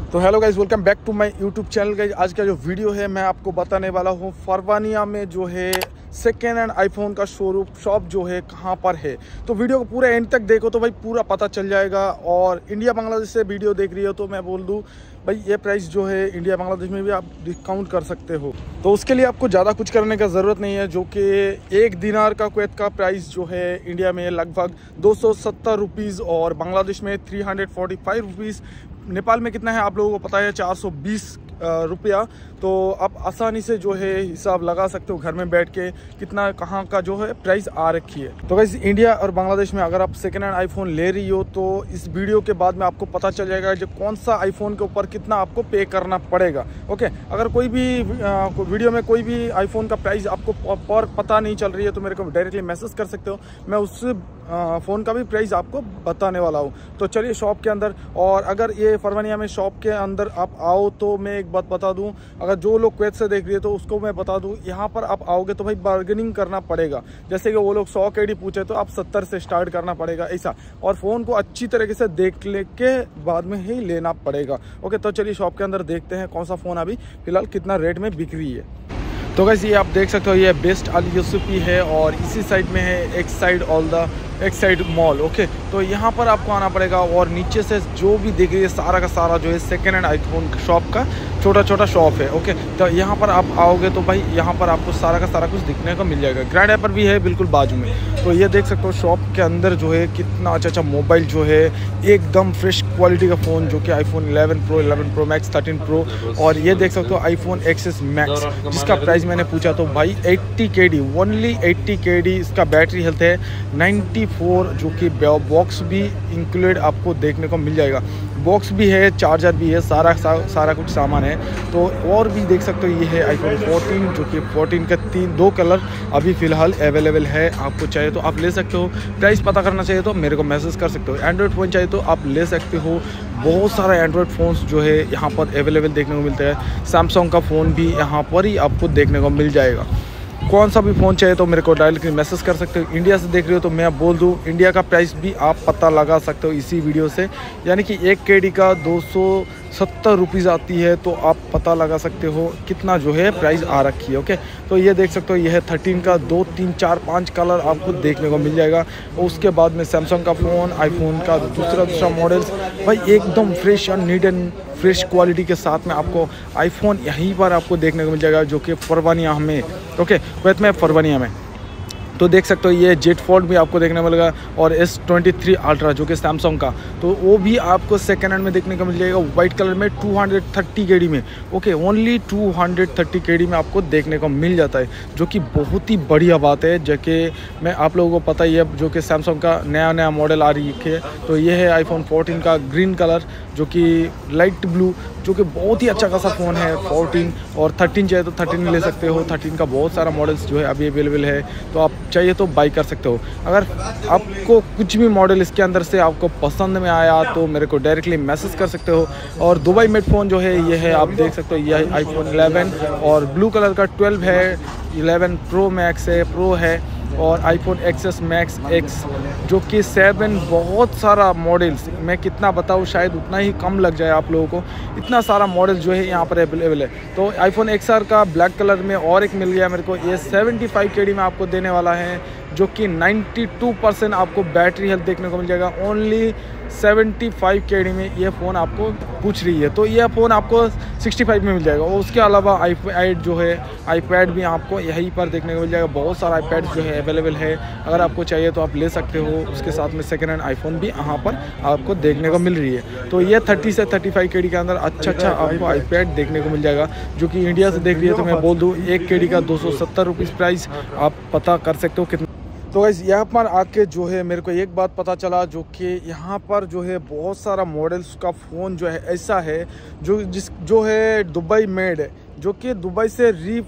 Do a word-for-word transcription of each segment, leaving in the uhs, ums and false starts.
तो hello guys, welcome back to my YouTube channel. Guys आज का जो वीडियो है मैं आपको बताने वाला हूँ फरवानिया में जो है सेकेंड हैंड आईफोन का शोरूम शॉप जो है कहाँ पर है। तो वीडियो को पूरा एंड तक देखो तो भाई पूरा पता चल जाएगा। और इंडिया बांग्लादेश से वीडियो देख रही हो तो मैं बोल दूँ भाई ये प्राइस जो है इंडिया बांग्लादेश में भी आप डिस्काउंट कर सकते हो। तो उसके लिए आपको ज़्यादा कुछ करने का ज़रूरत नहीं है, जो कि एक दिनार का कुवैत का प्राइस जो है इंडिया में लगभग दो सौ सत्तर रुपीज़ और बांग्लादेश में three hundred forty five rupees. Nepal में कितना है आप लोगों को पता है, चार सौ बीस रुपया। तो आप आसानी से जो है हिसाब लगा सकते हो घर में बैठ के कितना कहाँ का जो है प्राइस आ रखी है। तो गाइस इंडिया और बांग्लादेश में अगर आप सेकेंड हैंड आईफोन ले रही हो तो इस वीडियो के बाद में आपको पता चल जाएगा जो कौन सा आईफोन के ऊपर कितना आपको पे करना पड़ेगा। ओके, अगर कोई भी आ, वीडियो में कोई भी आईफोन का प्राइस आपको पर पता नहीं चल रही है तो मेरे को डायरेक्टली मैसेज कर सकते हो, मैं उस फ़ोन का भी प्राइस आपको बताने वाला हूँ। तो चलिए शॉप के अंदर। और अगर ये फरवानिया में शॉप के अंदर आप आओ तो मैं एक बात बता दूँ, अगर जो लोग कुवैत से देख रही है तो उसको मैं बता दूँ, यहाँ पर आप आओगे तो भाई बार्गेनिंग करना पड़ेगा। जैसे कि वो लोग सौ के डी पूछे तो आप सत्तर से स्टार्ट करना पड़ेगा ऐसा। और फ़ोन को अच्छी तरीके से देख ले के बाद में ही लेना पड़ेगा। ओके, तो चलिए शॉप के अंदर देखते हैं कौन सा फ़ोन अभी फ़िलहाल कितना रेट में बिक रही है। तो गाइस ये आप देख सकते हो ये बेस्ट अल यूसुफी है और इसी साइड में है एक साइड ऑल द एक साइड मॉल। ओके, तो यहाँ पर आपको आना पड़ेगा और नीचे से जो भी देख रही है सारा का सारा जो है सेकेंड हैंड आईफोन शॉप का छोटा छोटा शॉप है। ओके, तो यहाँ पर आप आओगे तो भाई यहाँ पर आपको सारा का सारा कुछ दिखने को मिल जाएगा। ग्रैंड एपर भी है बिल्कुल बाजू में। तो ये देख सकते हो शॉप के अंदर जो है कितना अच्छा अच्छा मोबाइल जो है एकदम फ्रेश क्वालिटी का फ़ोन जो कि iPhone eleven pro, eleven pro max, thirteen pro. और ये देख सकते हो आईफोन एक्स मैक्स जिसका प्राइस मैंने पूछा तो भाई अस्सी के डी ओनली अस्सी के डी इसका बैटरी हेल्थ है नाइन्टी फोर, जो कि बॉक्स भी इंक्लूड आपको देखने को मिल जाएगा। बॉक्स भी है, चार्जर भी है, सारा सा, सारा कुछ सामान है। तो और भी देख सकते हो ये है आईफोन फोर्टीन जो कि फोर्टीन का तीन दो कलर अभी फ़िलहाल अवेलेबल है। आपको चाहिए तो आप ले सकते हो। प्राइस पता करना चाहिए तो मेरे को मैसेज कर सकते हो। एंड्रॉयड फ़ोन चाहिए तो आप ले सकते हो। बहुत सारा एंड्रॉयड फ़ोन्स जो है यहाँ पर अवेलेबल देखने को मिलता है। सैमसंग का फ़ोन भी यहाँ पर ही आपको देखने को मिल जाएगा। कौन सा भी फ़ोन चाहिए तो मेरे को डायरेक्टली मैसेज कर सकते हो। इंडिया से देख रहे हो तो मैं बोल दूं इंडिया का प्राइस भी आप पता लगा सकते हो इसी वीडियो से, यानी कि एक के डी का दो सौ सत्तर रुपीज़ आती है तो आप पता लगा सकते हो कितना जो है प्राइस आ रखी है। ओके, तो ये देख सकते हो ये है थर्टीन का दो तीन चार पाँच कलर आपको देखने को मिल जाएगा। और उसके बाद में सैमसंग का फ़ोन, आईफोन का दूसरा दूसरा मॉडल्स भाई एकदम फ्रेश और नीट एंड फ्रेश क्वालिटी के साथ में आपको आईफोन यहीं पर आपको देखने को मिल जाएगा जो कि फरवानिया में, ओके कुवैत में फरवानिया में। तो देख सकते हो ये जेट फोल्ड भी आपको देखने को मिलेगा और एस ट्वेंटी थ्री अल्ट्रा जो कि सैमसंग का, तो वो भी आपको सेकेंड हैंड में देखने को मिल जाएगा वाइट कलर में two hundred thirty K D में। Okay, only two hundred thirty K D में आपको देखने को मिल जाता है, जो कि बहुत ही बढ़िया बात है। जो कि मैं आप लोगों को पता ही है जो कि सैमसंग का नया नया मॉडल आ रही है। तो ये है आईफोन फोर्टीन का ग्रीन कलर जो कि लाइट ब्लू, जो कि बहुत ही अच्छा खासा फ़ोन है फोर्टीन। और थर्टीन चाहिए तो थर्टीन ले सकते हो। थर्टीन का बहुत सारा मॉडल्स जो है अभी अवेलेबल है, तो आप चाहिए तो बाई कर सकते हो। अगर आपको कुछ भी मॉडल इसके अंदर से आपको पसंद में आया तो मेरे को डायरेक्टली मैसेज कर सकते हो। और दुबई मेड फ़ोन जो है ये है आप देख सकते हो, ये है आईफोन इलेवन और ब्लू कलर का ट्वेल्व है, इलेवन प्रो मैक्स है, प्रो है और आईफोन एक्स मैक्स एक्स जो कि सेवन। बहुत सारा मॉडल्स मैं कितना बताऊँ शायद उतना ही कम लग जाए आप लोगों को, इतना सारा मॉडल जो है यहाँ पर अवेलेबल है। तो आईफोन एक्स आर का ब्लैक कलर में और एक मिल गया मेरे को, ये सेवेंटी फाइव के डी में आपको देने वाला है, जो कि नाइन्टी टू परसेंट आपको बैटरी हेल्थ देखने को मिल जाएगा। Only seventy five K D में ये फ़ोन आपको पूछ रही है, तो यह फ़ोन आपको सिक्सटी फाइव में मिल जाएगा। और उसके अलावा आईपैड जो है आईपैड भी आपको यहीं पर देखने को मिल जाएगा। बहुत सारा आईपैड जो है अवेलेबल है, अगर आपको चाहिए तो आप ले सकते हो। उसके साथ में सेकेंड हैंड आईफोन भी यहाँ पर आपको देखने को मिल रही है। तो ये थर्टी से थर्टी फाइव के डी के अंदर अच्छा अच्छा आपको आईपैड देखने को मिल जाएगा, जो कि इंडिया से देख रही है तो मैं बोल दूँ एक के डी का दो सौ सत्तर रुपीज़ प्राइस आप पता कर सकते हो कितना। तो गाइस यहाँ पर आके जो है मेरे को एक बात पता चला, जो कि यहाँ पर जो है बहुत सारा मॉडल्स का फ़ोन जो है ऐसा है जो जिस जो है दुबई मेड है, जो कि दुबई से री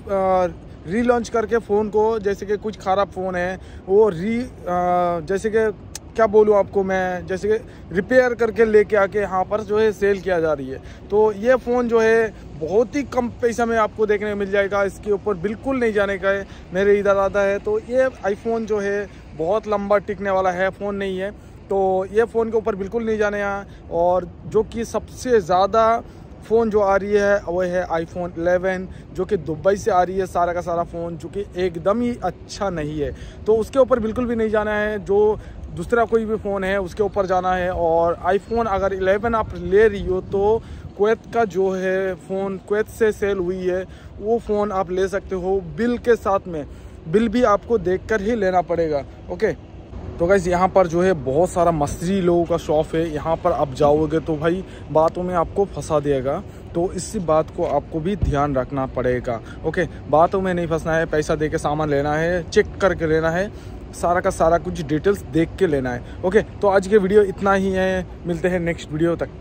री लॉन्च करके फ़ोन को, जैसे कि कुछ ख़राब फ़ोन है वो री आ, जैसे कि क्या बोलूँ आपको मैं, जैसे कि रिपेयर करके लेके आके यहाँ पर जो है सेल किया जा रही है। तो ये फ़ोन जो है बहुत ही कम पैसा में आपको देखने को मिल जाएगा, इसके ऊपर बिल्कुल नहीं जाने का है, मेरे इधर आता है। तो ये आईफोन जो है बहुत लंबा टिकने वाला है फ़ोन नहीं है, तो ये फ़ोन के ऊपर बिल्कुल नहीं जाने यहाँ। और जो कि सबसे ज़्यादा फ़ोन जो आ रही है वो है आईफोन इलेवन, जो कि दुबई से आ रही है सारा का सारा फ़ोन, जो कि एकदम ही अच्छा नहीं है। तो उसके ऊपर बिल्कुल भी नहीं जाना है, जो दूसरा कोई भी फ़ोन है उसके ऊपर जाना है। और आईफोन अगर इलेवन आप ले रही हो तो कुवैत का जो है फ़ोन कुवैत से सेल हुई है वो फ़ोन आप ले सकते हो बिल के साथ में। बिल भी आपको देखकर ही लेना पड़ेगा। ओके, तो गाइस यहाँ पर जो है बहुत सारा मस्ती लोगों का शॉप है। यहाँ पर आप जाओगे तो भाई बातों में आपको फंसा देगा, तो इसी बात को आपको भी ध्यान रखना पड़ेगा। ओके, बातों में नहीं फंसना है, पैसा दे के सामान लेना है, चेक करके लेना है, सारा का सारा कुछ डिटेल्स देख के लेना है। ओके, तो आज के वीडियो इतना ही है, मिलते हैं नेक्स्ट वीडियो तक।